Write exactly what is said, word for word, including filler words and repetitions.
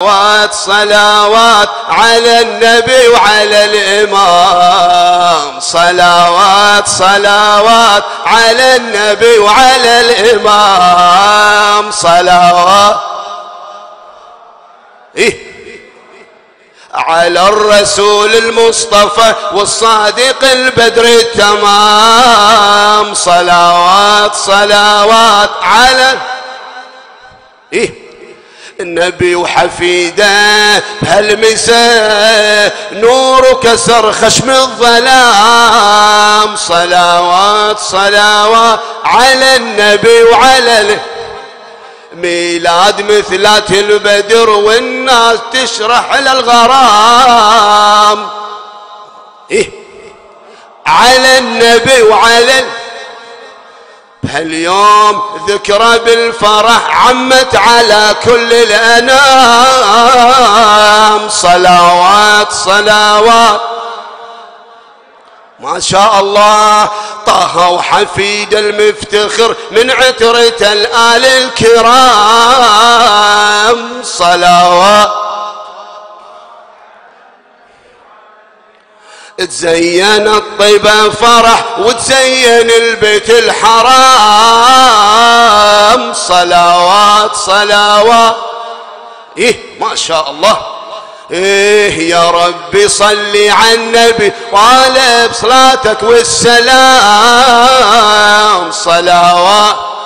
صلوات صلوات على النبي وعلى الإمام، صلوات صلوات على النبي وعلى الإمام، صلوات إيه على الرسول المصطفى والصادق البدر التمام، صلوات صلوات على إيه النبي وحفيده بهالمساء نور كسر خشم الظلام، صلوات صلوات على النبي وعلى ميلاد مثلات البدر والناس تشرح للغرام، إيه على النبي وعلى بهاليوم ذكرى بالفرح عمت على كل الأنام، صلوات صلوات ما شاء الله. طه وحفيد المفتخر من عترة الآل الكرام، صلوات تزين الطيبة فرح وتزين البيت الحرام، صلوات صلوات إيه ما شاء الله. إيه يا ربي صلي على النبي طالب صلاتك والسلام، صلوات